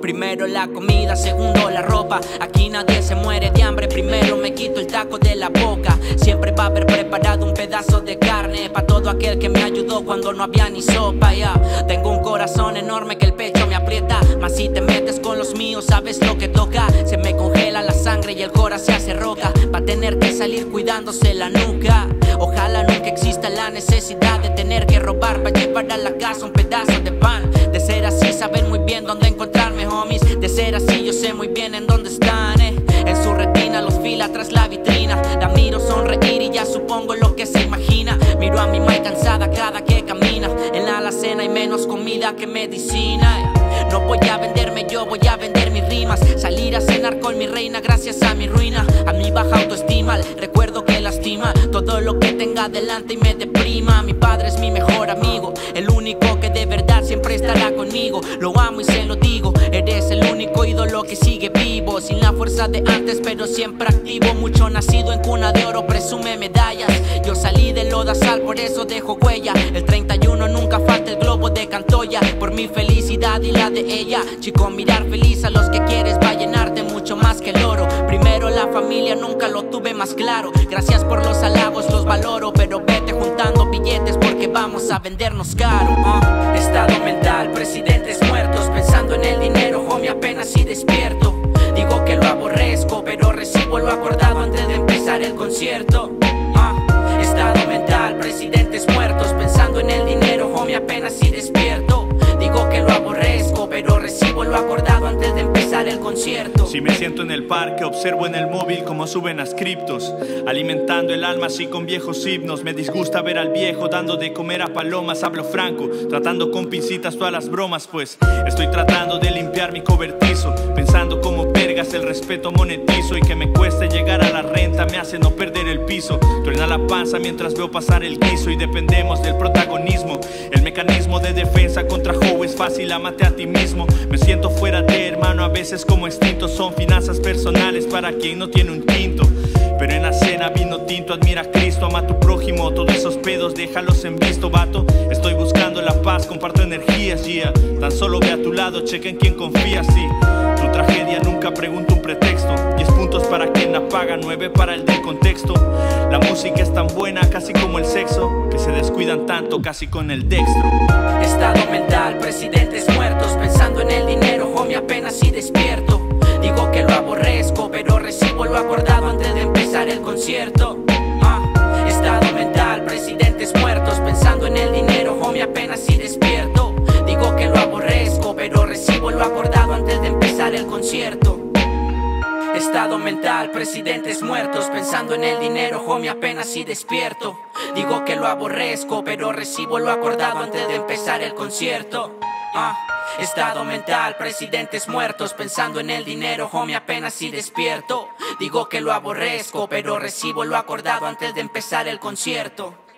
Primero la comida, segundo la ropa. Aquí nadie se muere de hambre, primero me quito el taco de la boca. Siempre va a haber preparado un pedazo de carne pa' todo aquel que me ayudó cuando no había ni sopa, Tengo un corazón enorme que el pecho me aprieta, mas si te metes con los míos sabes lo que toca. Se me congela la sangre y el corazón se hace roca, pa' tener que salir cuidándose la nuca. Ojalá nunca exista la necesidad de tener que robar para llevar a la casa un pedazo de pan. De ser así saben muy bien dónde encontrarme, homies. De ser así yo sé muy bien en dónde están, En su retina los fila tras la vitrina. La miro sonreír y ya supongo lo que se imagina. Miro a mi mai cansada cada que camina. En la alacena hay menos comida que medicina. No voy a venderme yo, voy a vender mis rimas. Salir a cenar con mi reina gracias a mi ruina. A mi baja autoestima, el recuerdo que lastima todo lo que tenga delante y me deprima. Mi padre es mi mejor amigo, el único que de verdad siempre estará conmigo. Lo amo y se lo digo, eres el único ídolo que sigue vivo. Sin la fuerza de antes pero siempre activo. Mucho nacido en cuna de oro presume medallas. Yo salí de lodazal, por eso dejo huella. El 31 nunca falta el globo de Cantoya. Por mi felicidad y la de ella. Chico, mirar feliz a los que quieres va a llenarte mucho más que el oro. Primero la familia, nunca lo tuve más claro. Gracias por los halagos, los valoro. Pero vete juntando billetes porque vamos a vendernos caro. Estado mental, presidentes muertos. Pensando en el dinero, homie, apenas si despierto. Digo que lo aborrezco, pero recibo lo acordado antes de empezar el concierto. Estado mental, presidentes muertos. Pensando en el dinero, homie, apenas si despierto. Digo que lo aborrezco, pero recibo lo acordado antes de empezar el concierto. Si me siento en el parque, observo en el móvil cómo suben las criptos, alimentando el alma así con viejos himnos. Me disgusta ver al viejo dando de comer a palomas. Hablo franco, tratando con pincitas todas las bromas, pues estoy tratando de limpiar mi cobertizo, pensando como vergas el respeto monetizo. Y que me cueste llegar a la renta me hace no perder el piso. Truena la panza mientras veo pasar el guiso y dependemos del protagonismo. El mecanismo de defensa contra Joe es fácil, amate a ti mismo. Me siento fuera de hermano, a veces como extinto. Son finanzas personales para quien no tiene un quinto. Pero en la cena vino tinto, admira a Cristo, ama a tu prójimo. Todos esos pedos déjalos en visto, vato. Estoy buscando la paz, comparto energías, Tan solo ve a tu lado, checa en quién confías, Tu tragedia nunca pregunta un pretexto. 10 puntos para quien la paga, 9 para el del contexto. La música es tan buena, casi como el sexo, que se descuidan tanto, casi con el dextro. Estado mental, presidentes muertos. Pensando en el dinero, homie, apenas si despierto. Digo que lo aborrezco, pero recibo lo acordado antes de empezar el concierto. Estado mental, presidentes muertos. Pensando en el dinero, homie, apenas si despierto. Digo que lo aborrezco, pero recibo lo acordado antes de empezar el concierto. Estado mental, presidentes muertos. Pensando en el dinero, homie, apenas si despierto. Digo que lo aborrezco, pero recibo lo acordado antes de empezar el concierto. Estado mental, presidentes muertos. Pensando en el dinero, homie, apenas si despierto. Digo que lo aborrezco, pero recibo lo acordado antes de empezar el concierto.